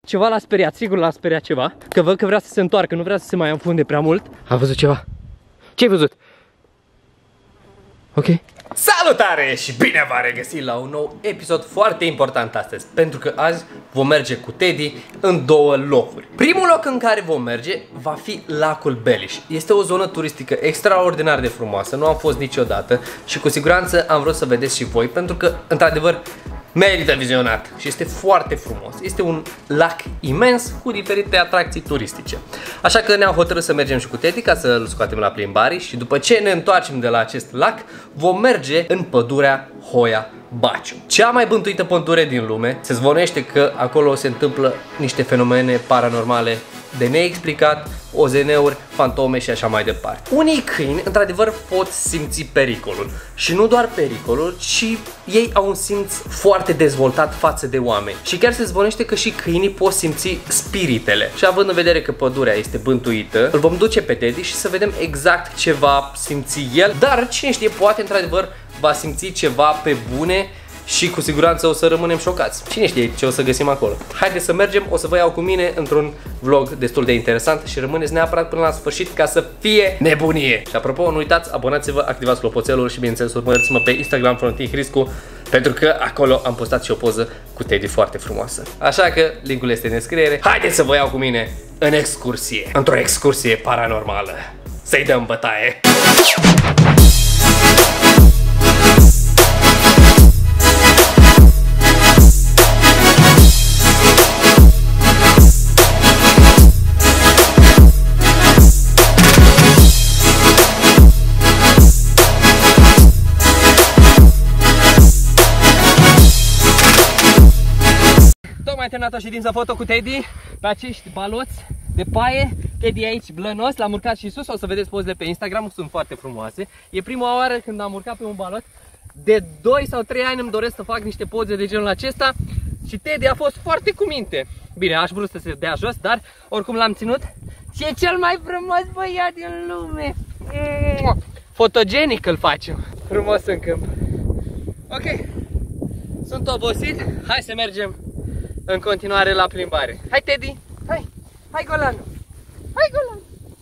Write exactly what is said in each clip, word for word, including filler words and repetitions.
ceva l-a speriat, sigur l-a speriat ceva. Că văd că vrea să se întoarcă, nu vrea să se mai înfunde prea mult. A văzut ceva? Ce-ai văzut? Ok. Salutare și bine v-am regăsit la un nou episod foarte important astăzi. Pentru că azi vom merge cu Teddy în două locuri. Primul loc în care vom merge va fi lacul Bellish. Este o zonă turistică extraordinar de frumoasă, nu am fost niciodată și cu siguranță am vrut să vedeți și voi, pentru că într-adevăr merită vizionat și este foarte frumos. Este un lac imens cu diferite atracții turistice. Așa că ne-am hotărât să mergem și cu Teddy ca să îl scoatem la plimbare și după ce ne întoarcem de la acest lac vom merge în pădurea Hoia Baciu. Cea mai bântuită pădure din lume. Se zvonește că acolo se întâmplă niște fenomene paranormale de neexplicat, O Z N-uri, fantome și așa mai departe. Unii câini, într-adevăr, pot simți pericolul. Și nu doar pericolul, ci ei au un simț foarte dezvoltat față de oameni. Și chiar se zvonește că și câinii pot simți spiritele. Și având în vedere că pădurea este bântuită, îl vom duce pe Teddy și să vedem exact ce va simți el. Dar cine știe, poate într-adevăr va simți ceva pe bune și cu siguranță o să rămânem șocați. Cine știe ce o să găsim acolo. Haideți să mergem, o să vă iau cu mine într-un vlog destul de interesant și rămâneți neapărat până la sfârșit ca să fie nebunie. Și apropo, nu uitați, abonați-vă, activați clopoțelul și bineînțeles urmăriți-mă pe Instagram Florentin Hriscu, pentru că acolo am postat și o poză cu Teddy foarte frumoasă. Așa că linkul este în descriere. Haideți să vă iau cu mine în excursie, într-o excursie paranormală. Să-i dăm bătaie! Am terminat o ședință foto cu Teddy pe acești baloți de paie. Teddy aici blănos, l-am urcat și sus, o să vedeți pozele pe Instagram, sunt foarte frumoase. E prima oară când am urcat pe un balot. De doi sau trei ani îmi doresc să fac niște poze de genul acesta și Teddy a fost foarte cu minte. Bine, aș vrut să se dea jos, dar oricum l-am ținut și e cel mai frumos băiat din lume. Fotogenic îl facem. Frumos în câmp. Ok, sunt obosit, hai să mergem în continuare la plimbare. Hai, Teddy! Hai! Hai, Golan! Hai, Golan!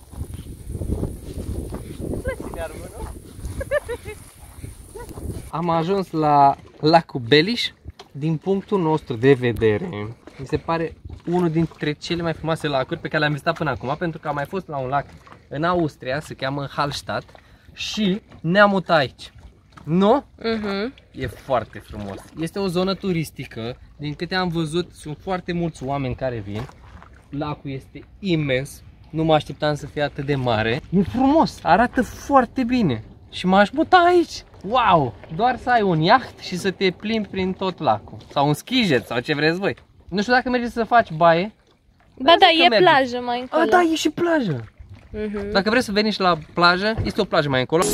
Am ajuns la lacul Bellish. Din punctul nostru de vedere, mi se pare unul dintre cele mai frumoase lacuri pe care le-am vizitat până acum, pentru că am mai fost la un lac în Austria, se cheamă Hallstatt, și ne-am mutat aici. Nu? Uh-huh. E foarte frumos. Este o zonă turistică. Din câte am văzut, sunt foarte mulți oameni care vin. Lacul este imens. Nu mă așteptam să fie atât de mare. E frumos, arată foarte bine. Și m-aș muta aici. Wow! Doar să ai un iaht și să te plimbi prin tot lacul. Sau un skijet sau ce vreți voi. Nu știu dacă mergeți să faci baie. Ba da, e merge. Plajă mai încolo. A, da, e și plajă. Uh-huh. Dacă vreți să veniți la plajă, este o plajă mai încolo.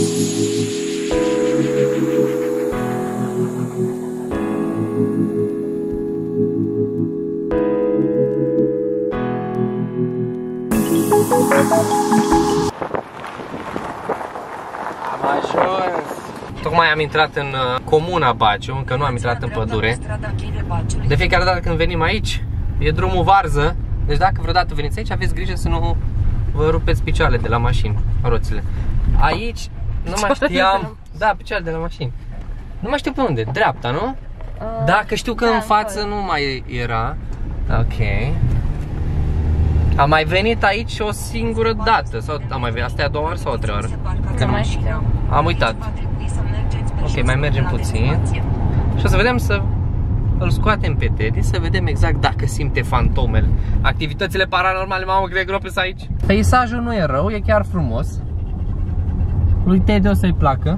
Am ajuns. Tocmai am intrat în uh, comuna Baciu, încă nu am intrat în pădure. De fiecare dată când venim aici, e drumul varză. Deci dacă vreodată veniți aici, aveți grijă să nu vă rupeți picioarele de la mașini, roțile. Aici nu mai știam. Da, picioarele de la mașini. Nu mai știu pe unde, dreapta, nu? Uh, Dacă știu că da, în față nu mai era. Ok. Am mai venit aici o singură dată. Sau am mai venit, asta e a doua oară sau a treia oară? Nu mai știu. Am uitat. Ok, mai mergem puțin. Și o să vedem să îl scoatem pe Teddy, să vedem exact dacă simte fantomele. Activitățile paranormale, mamă, cât de grope sunt aici. Peisajul nu e rău, e chiar frumos. Lui Teddy o să-i placă.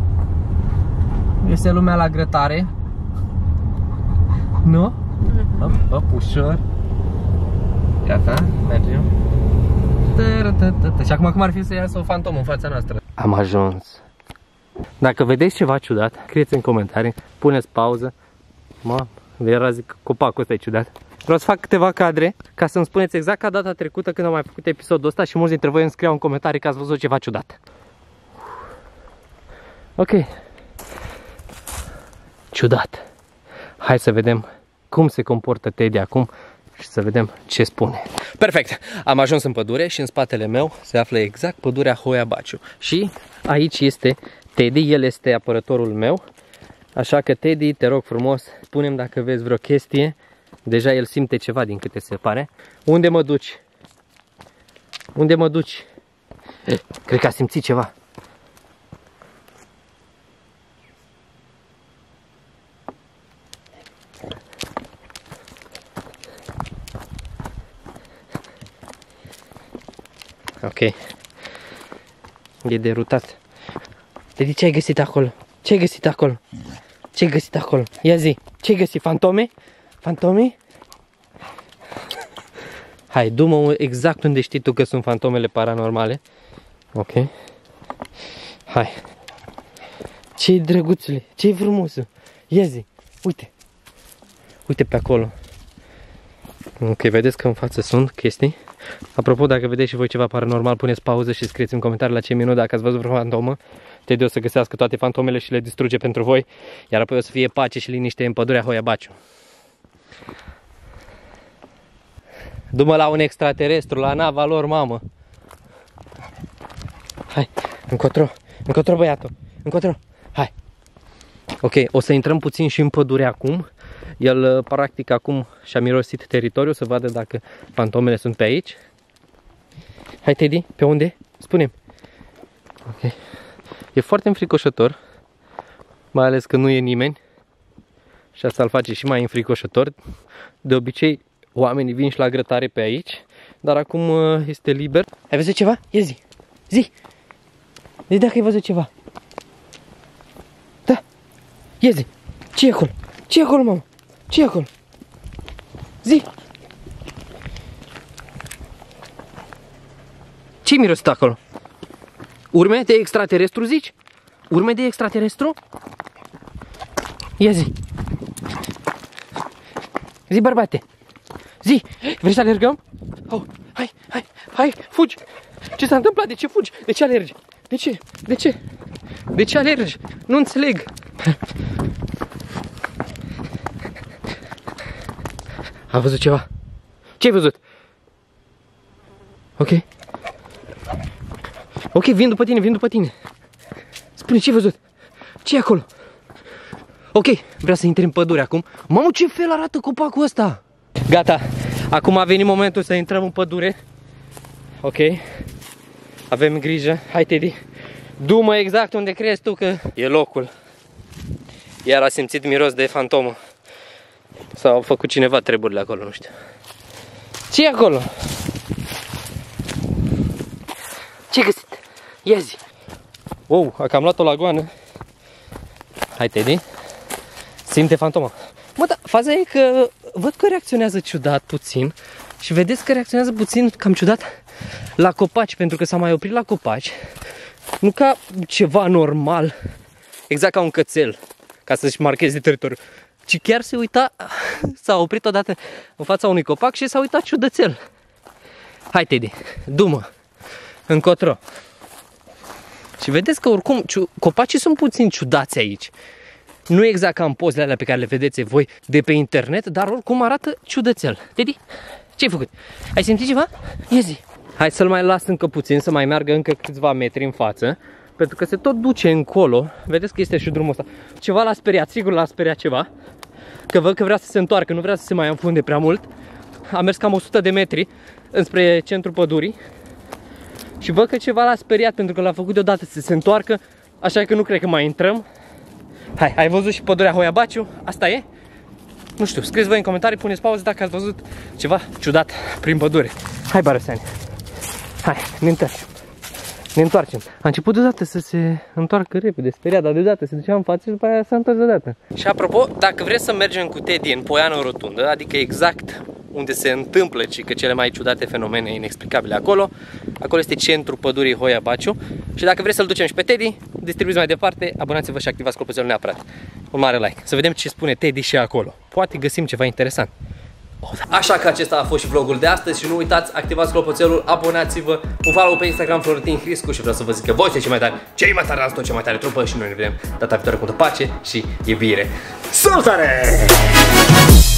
Este lumea la grătare. Nu? Hop, hop, ușor. Gata, mergem. Și acum cum ar fi să iasă o fantomă în fața noastră? Am ajuns. Dacă vedeți ceva ciudat, scrieți în comentarii, puneți pauză. Mă, era zic, copacul ăsta e ciudat. Vreau să fac câteva cadre ca să-mi spuneți exact ca data trecută când am mai făcut episodul ăsta și mulți dintre voi îmi scriau în comentarii că ați văzut ceva ciudat. Ok. Ciudat. Hai să vedem cum se comportă Teddy acum și să vedem ce spune. Perfect, am ajuns în pădure și în spatele meu se află exact pădurea Hoia Baciu. Și aici este Teddy, el este apărătorul meu. Așa că Teddy, te rog frumos, spune-mi dacă vezi vreo chestie. Deja el simte ceva din câte se pare. Unde mă duci? Unde mă duci? Cred că a simțit ceva. Ok. E derutat. Teddy, ce ai găsit acolo? Ce ai găsit acolo? Ce ai găsit acolo? Ia zi, ce ai găsit? Fantome? Fantome? Hai, du-mă exact unde știi tu că sunt fantomele paranormale. Ok. Hai. Ce-i drăguțule? Ce-i frumosul? Ia zi, uite. Uite pe acolo. Ok, vedeți că în față sunt chestii. Apropo, dacă vedeți și voi ceva paranormal, puneți pauză și scrieți în comentarii la ce minut dacă ați văzut vreo fantomă. Teddy o să găsească toate fantomele și le distruge pentru voi. Iar apoi o să fie pace și liniște în pădurea Hoia Baciu. Du-mă la un extraterestru, la nava lor, mamă. Hai, încotro, încotro băiatul, încotro, hai. Ok, o să intrăm puțin și în pădure acum. El, practic, acum și-a mirosit teritoriul, să vadă dacă fantomele sunt pe aici. Hai, Teddy, pe unde? Spune-mi. Ok. E foarte înfricoșător, mai ales că nu e nimeni. Și asta îl face și mai înfricoșător. De obicei, oamenii vin și la grătare pe aici, dar acum este liber. Ai văzut ceva? Ia zi! Zi! Zi dacă ai văzut ceva. Da! Ia zi! Ce e acolo? Ce e acolo, mamă? Ce e acolo? Zi! Ce-i mirosit acolo? Urme de extraterestru, zici? Urme de extraterestru? Ia zi! Zi, bărbate! Zi! Vrei să alergăm? Oh, hai, hai, hai, fugi! Ce s-a întâmplat? De ce fugi? De ce alergi? De ce? De ce? De ce alergi? Nu înțeleg! A văzut ceva? Ce ai văzut? Ok. Ok, vin după tine, vin după tine. Spune, ce ai văzut? Ce e acolo? Ok, vreau să intri în pădure acum. Mamă, ce fel arată copacul ăsta! Gata, acum a venit momentul să intrăm în pădure. Ok. Avem grijă. Hai, Teddy. Du-mă exact unde crezi tu că e locul. Iar a simțit miros de fantomă. Sau a făcut cineva treburile acolo, nu știu. Ce e acolo? Ce-ai găsit? Ia zi. Wow, a cam luat-o la goană. Hai, Teddy. Simte fantoma. Mă, dar faza e că văd că reacționează ciudat puțin. Și vedeți că reacționează puțin cam ciudat la copaci, pentru că s-a mai oprit la copaci. Nu ca ceva normal, exact ca un cățel, ca să-și marcheze teritoriul, ci chiar se uita, s-a oprit odată în fața unui copac și s-a uitat ciudățel. Hai, Teddy, du-mă încotro. Și vedeți că oricum copacii sunt puțin ciudați aici. Nu exact ca în pozele alea pe care le vedeți voi de pe internet, dar oricum arată ciudățel. Teddy, ce-ai făcut? Ai simțit ceva? Ia zi. Hai să-l mai las încă puțin, să mai meargă încă câțiva metri în față, pentru că se tot duce încolo. Vedeți că este și drumul ăsta. Ceva l-a speriat, sigur l-a speriat ceva. Că văd că vrea să se întoarcă, nu vrea să se mai înfunde prea mult. A mers cam o sută de metri înspre centrul pădurii. Și văd că ceva l-a speriat, pentru că l-a făcut deodată să se întoarcă. Așa că nu cred că mai intrăm. Hai, ai văzut și pădurea Hoia Baciu? Asta e? Nu știu, scrieți voi în comentarii, puneți pauză dacă ați văzut ceva ciudat prin pădure. Hai, Barăseani. Hai, ne întoarcem. Ne întoarcem. A început deodată să se întoarcă repede, speriat, dar deodată se ducea în față și după aia s-a întors deodată. Și apropo, dacă vreți să mergem cu Teddy în Poiană Rotundă, adică exact unde se întâmplă și că cele mai ciudate fenomene inexplicabile acolo, acolo este centrul pădurii Hoia Baciu. Și dacă vreți să-l ducem și pe Teddy, distribuiți mai departe, abonați-vă și activați clopoțelul neapărat. Un mare like, să vedem ce spune Teddy și acolo. Poate găsim ceva interesant. Așa că acesta a fost și vlogul de astăzi și nu uitați, activați clopoțelul, abonați-vă, un follow pe Instagram Florentin Hriscu și vreau să vă zic că voi sunteți cei mai tari, cei mai tari, dați tot cea mai tare trupă și noi ne vedem data viitoare cu pace și iubire. Salutare!